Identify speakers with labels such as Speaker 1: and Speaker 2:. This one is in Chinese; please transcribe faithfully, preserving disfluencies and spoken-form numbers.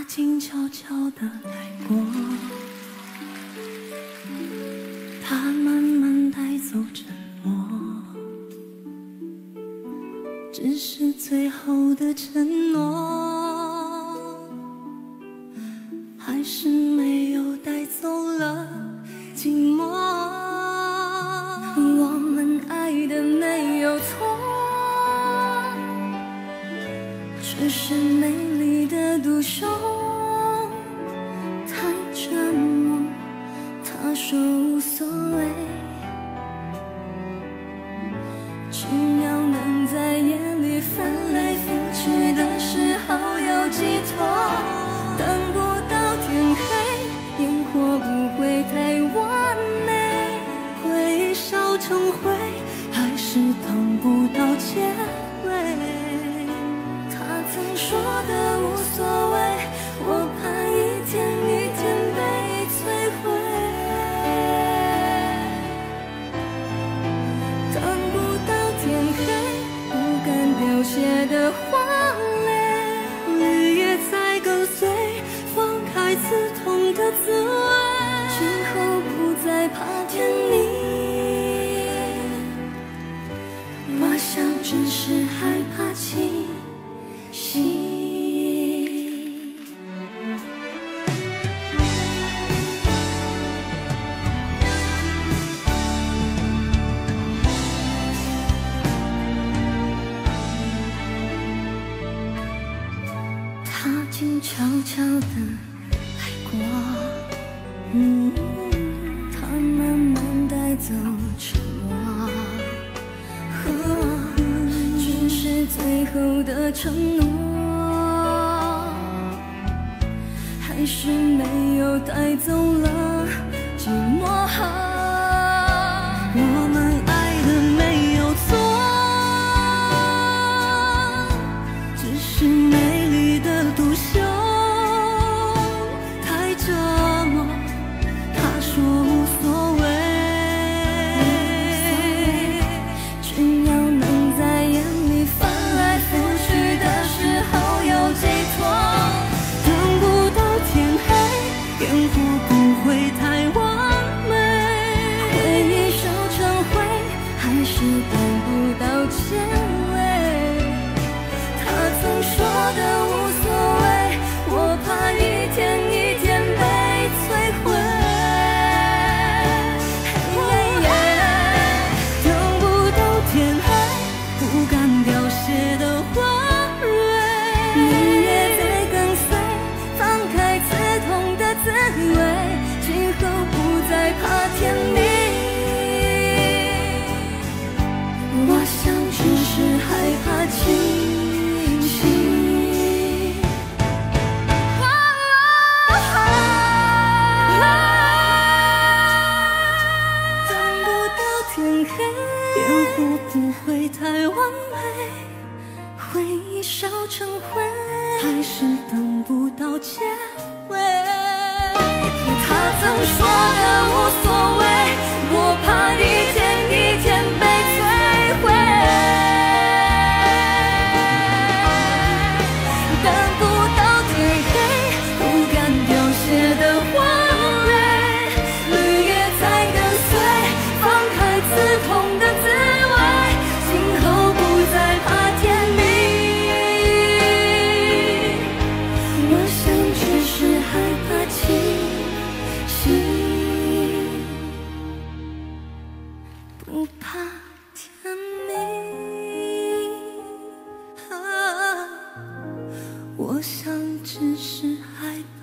Speaker 1: 静悄悄地来过，它慢慢带走沉默，只是最后的承诺，还是没有带走了寂寞。我们爱的没有错，只是美丽的独秀太折磨。他说无所谓，只要能在夜里翻来覆去的时候有寄托。等不到天黑，烟火不会太完美，回忆烧成灰，还是等不到结尾。他曾说的无所谓，我怕一天一天被摧毁。等不到天黑，不敢凋谢的花蕾，绿叶在跟随，放开刺痛的滋味。今后不再怕天明，我想只是害怕清醒。他静悄悄地来过，嗯，他慢慢带走沉默，只是最后的承诺，还是没有带走了寂寞。我们爱的没有错，只是美丽的独秀太折磨。他说无所谓，只要能在眼里翻来覆去的时候有寄托。等不到天黑，烟火不会太完美，回忆烧成灰，还是等不到结尾。他曾说的无所谓，我怕一天一天被摧毁。等不到天黑，不敢凋谢的花蕊，绿叶在跟随，放开刺痛的滋味。今后不再怕天明，我想只是害怕清醒。等不到天黑，烟火不会太完美，回忆烧成灰，还是等不到结尾。他曾说的无所谓，我怕一天一天被摧毁。等不到天黑，不敢凋谢的花蕊，绿叶在跟随，放开刺痛的滋味。今后不再怕天明，我想只是害怕清不怕天明，啊，我想只是害怕。